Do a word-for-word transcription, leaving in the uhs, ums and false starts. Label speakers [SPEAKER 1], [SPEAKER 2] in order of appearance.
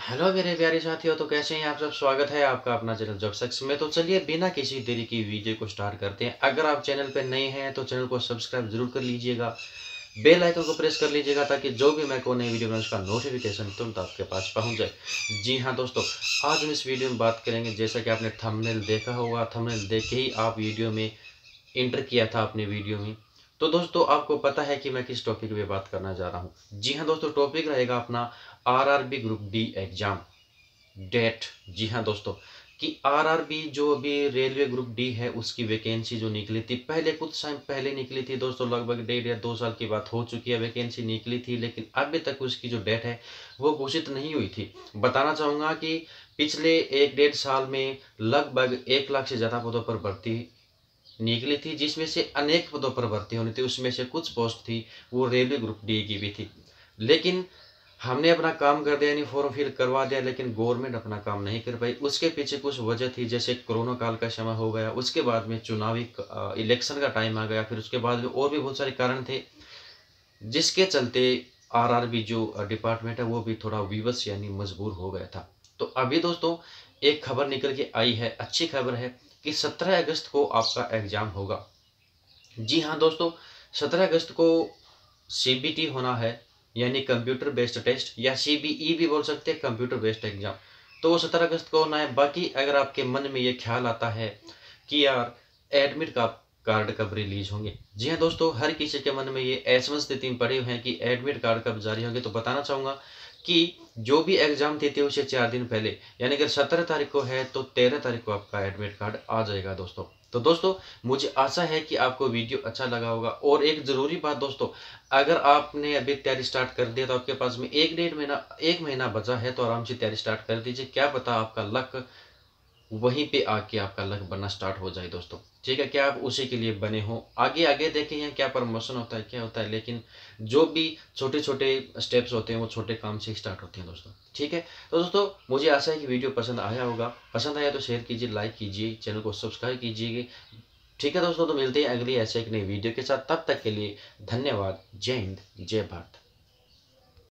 [SPEAKER 1] Hello मेरे प्यारे साथियों, तो कैसे हैं आप सब। स्वागत है आपका अपना चैनल जॉब सक्सेस में। तो चलिए बिना किसी देरी की वीडियो को स्टार्ट करते हैं। अगर आप चैनल पर नए हैं तो चैनल को सब्सक्राइब जरूर कर लीजिएगा, बेल आइकन को प्रेस कर लीजिएगा ताकि जो भी मैं को नई वीडियो बनाऊं उसका नोटिफिकेशन तुरंत आपके पास पहुंच जाए। जी हाँ दोस्तों, आज हम इस वीडियो में बात करेंगे, जैसा कि आपने थंबनेल देखा होगा, थंबनेल देख के ही आप वीडियो में इंटर किया था अपने वीडियो में। तो दोस्तों आपको पता है कि मैं किस टॉपिक पे बात करना जा रहा हूँ। जी हाँ दोस्तों, टॉपिक रहेगा अपना RRB group D exam date. जी हाँ दोस्तों, कि आरआरबी जो अभी रेलवे ग्रुप डी है उसकी वैकेंसी जो निकली थी, पहले कुछ टाइम पहले निकली थी दोस्तों, लगभग डेढ़ या दो साल की बात हो चुकी है। वैकेंसी निकली थी लेकिन अभी तक उसकी जो डेट है वो घोषित नहीं हुई थी। बताना चाहूँगा कि पिछले एक डेढ़ साल में लगभग एक लाख से ज़्यादा पदों पर भर्ती निकली थी, जिसमें से अनेक पदों पर भर्ती होनी थी। उसमें से कुछ पोस्ट थी वो रेलवे ग्रुप डी की भी थी, लेकिन हमने अपना काम कर दिया, यानी फॉर्म फिल करवा दिया, लेकिन गवर्नमेंट अपना काम नहीं कर पाई। उसके पीछे कुछ वजह थी, जैसे कोरोना काल का समय हो गया, उसके बाद में चुनावी इलेक्शन का टाइम आ गया, फिर उसके बाद में और भी बहुत सारे कारण थे जिसके चलते आरआरबी जो डिपार्टमेंट है वो भी थोड़ा विवश यानी मजबूर हो गया था। तो अभी दोस्तों एक खबर निकल के आई है, अच्छी खबर है कि सत्रह अगस्त को आपका एग्जाम होगा। जी हाँ दोस्तों, सत्रह अगस्त को सीबीटी होना है, यानी कंप्यूटर बेस्ड टेस्ट, या सीबीई भी बोल सकते हैं, कंप्यूटर बेस्ड एग्जाम। तो वो सत्रह अगस्त को होना है। बाकी अगर आपके मन में ये ख्याल आता है कि यार एडमिट का कार्ड कब रिलीज होंगे, जी हाँ दोस्तों, हर किसी के मन में ये ऐसी स्थिति में पड़े हुए हैं कि एडमिट कार्ड कब जारी होंगे। तो बताना चाहूँगा कि जो भी एग्जाम देते हैं उसे चार दिन पहले, यानी अगर सत्रह तारीख को है तो तेरह तारीख को आपका एडमिट कार्ड आ जाएगा दोस्तों। तो दोस्तों मुझे आशा है कि आपको वीडियो अच्छा लगा होगा। और एक ज़रूरी बात दोस्तों, अगर आपने अभी तैयारी स्टार्ट कर दिया तो आपके पास में एक डेढ़ महीना एक महीना बचा है, तो आराम से तैयारी स्टार्ट कर दीजिए। क्या पता आपका लक वहीं पे आके आपका लक बनना स्टार्ट हो जाए दोस्तों। ठीक है, क्या आप उसी के लिए बने हो। आगे आगे देखें यहाँ क्या प्रमोशन होता है, क्या होता है, लेकिन जो भी छोटे छोटे स्टेप्स होते हैं वो छोटे काम से स्टार्ट होते हैं दोस्तों। ठीक है, तो दोस्तों मुझे आशा है कि वीडियो पसंद आया होगा। पसंद आया तो शेयर कीजिए, लाइक कीजिए, चैनल को सब्सक्राइब कीजिए। ठीक है दोस्तों, तो मिलते हैं अगली ऐसे एक नई वीडियो के साथ। तब तक के लिए धन्यवाद। जय हिंद, जय भारत।